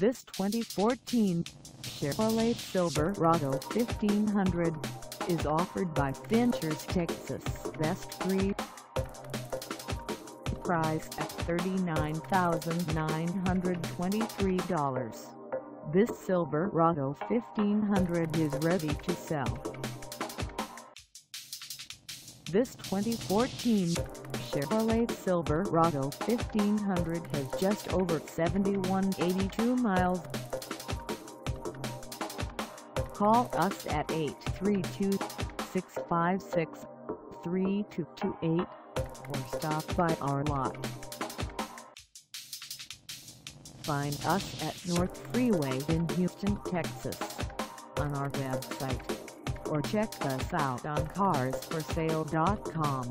This 2014 Chevrolet Silverado 1500 is offered by Finchers Texas Best 3. Price at $39,923. This Silverado 1500 is ready to sell. This 2014 Chevrolet Silverado 1500 has just over 7182 miles. Call us at 832-656-3228 or stop by our lot. Find us at North Freeway in Houston, Texas on our website, or check us out on carsforsale.com.